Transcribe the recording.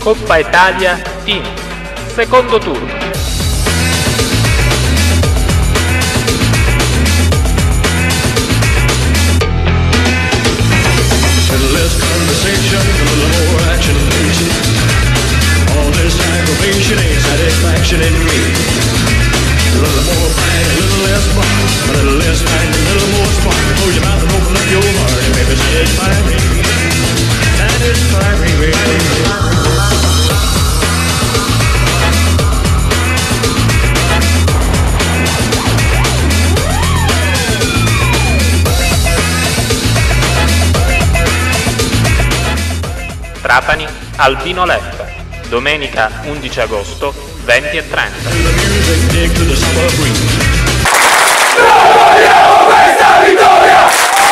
Coppa Italia Team, secondo turno. Less conversation, a little more action, please. All this aggravation ain't satisfaction in me. A little more fight, a little less spark. A little less fight, a little more spark. Close your mouth and open up your heart and maybe satisfy me. Satisfy me, baby. Trapani, Albino Leffe, domenica 11 agosto, 20:30. Vogliamo questa vittoria!